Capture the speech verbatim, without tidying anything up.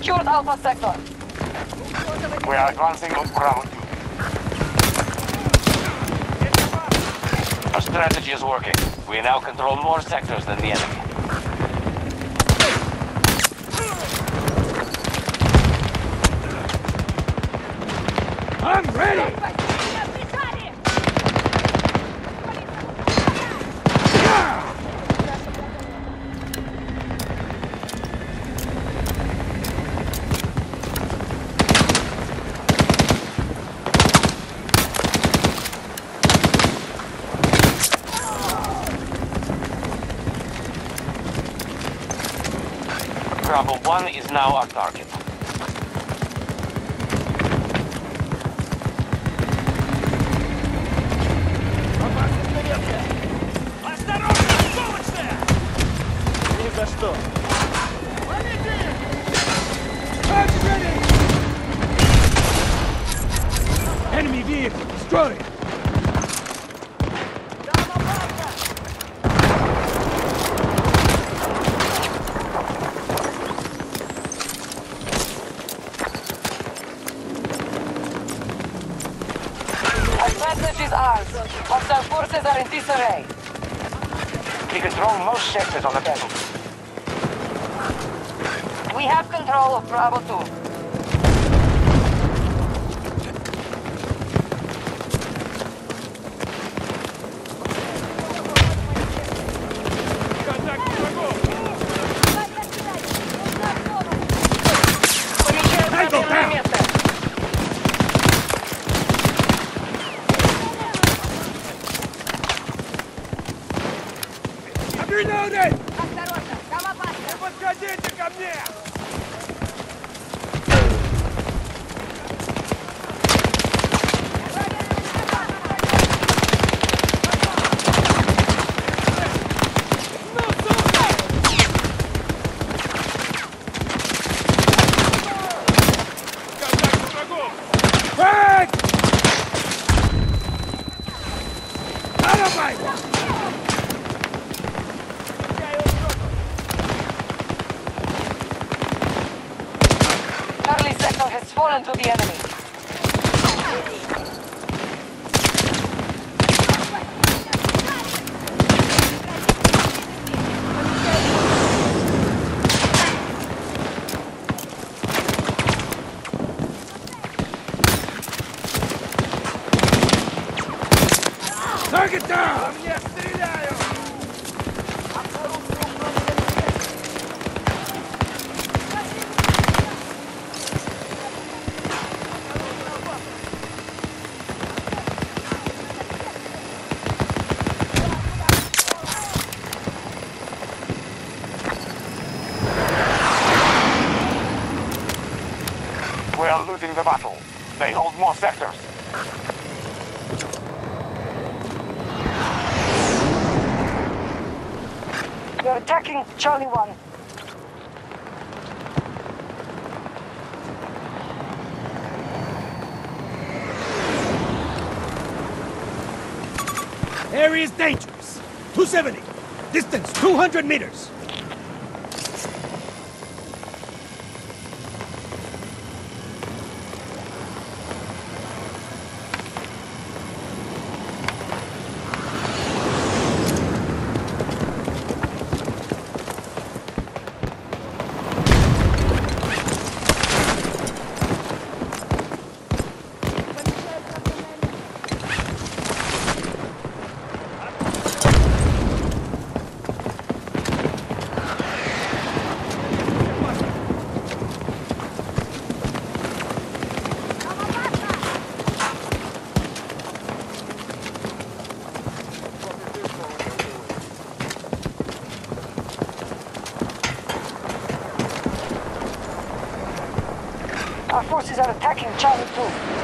secured Alpha Sector. We are advancing on Bravo two. Our strategy is working. We now control more sectors than the enemy. I'm ready! Bravo one is now our target. Enemy vehicle destroyed! Advantage is ours. Hostile forces are in disarray. We control most sectors on the battle. We have control of Bravo two. Reloaded! Осторожно, там опасно! Не подходите ко мне! Фраг! Арабай! Charlie sector has fallen to the enemy. Target down! Я стреляю! We are losing the battle. They hold more sectors. They're attacking Charlie one. Area is dangerous. two seventy. Distance two hundred meters. Our forces are attacking Charlie two.